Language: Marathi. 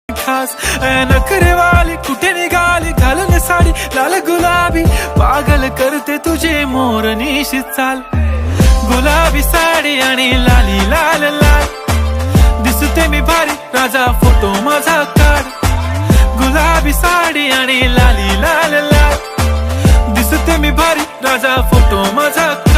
खास नखरे वाली कुठे निघाली घालून साडी लाल गुलाबी पागल करते तुझे मोरनीशी चाल गुलाबी साडी आणि लाली लाल लाल दिसते मी भारी राजा फोटो माझा काढ गुलाबी साडी आणि लाली लाल लाल दिसते मी भारी राजा फोटो माझा